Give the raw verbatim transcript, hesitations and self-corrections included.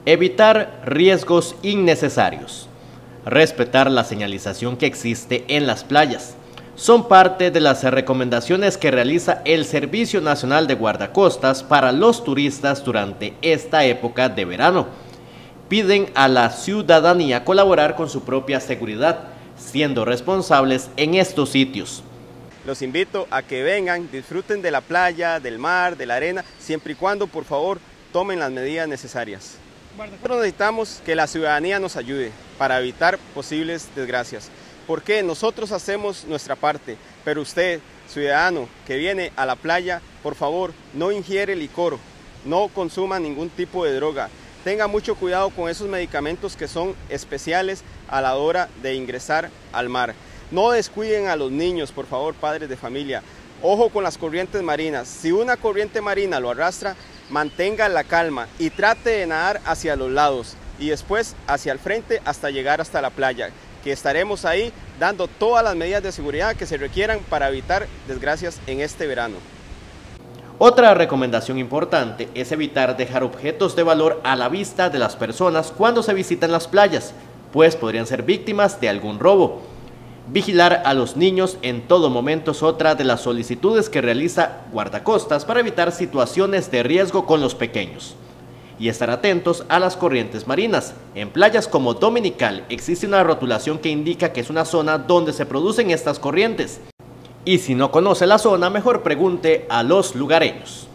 Evitar riesgos innecesarios. Respetar la señalización que existe en las playas. Son parte de las recomendaciones que realiza el Servicio Nacional de Guardacostas para los turistas durante esta época de verano. Piden a la ciudadanía colaborar con su propia seguridad, siendo responsables en estos sitios. Los invito a que vengan, disfruten de la playa, del mar, de la arena, siempre y cuando, por favor, tomen las medidas necesarias. Nosotros necesitamos que la ciudadanía nos ayude para evitar posibles desgracias, porque nosotros hacemos nuestra parte, pero usted, ciudadano que viene a la playa, por favor, no ingiere licor, no consuma ningún tipo de droga. Tenga mucho cuidado con esos medicamentos que son especiales a la hora de ingresar al mar. No descuiden a los niños, por favor, padres de familia. Ojo con las corrientes marinas. Si una corriente marina lo arrastra, mantenga la calma y trate de nadar hacia los lados y después hacia el frente hasta llegar hasta la playa, que estaremos ahí dando todas las medidas de seguridad que se requieran para evitar desgracias en este verano. Otra recomendación importante es evitar dejar objetos de valor a la vista de las personas cuando se visitan las playas, pues podrían ser víctimas de algún robo. Vigilar a los niños en todo momento es otra de las solicitudes que realiza Guardacostas para evitar situaciones de riesgo con los pequeños. Y estar atentos a las corrientes marinas. En playas como Dominical existe una rotulación que indica que es una zona donde se producen estas corrientes. Y si no conoce la zona, mejor pregunte a los lugareños.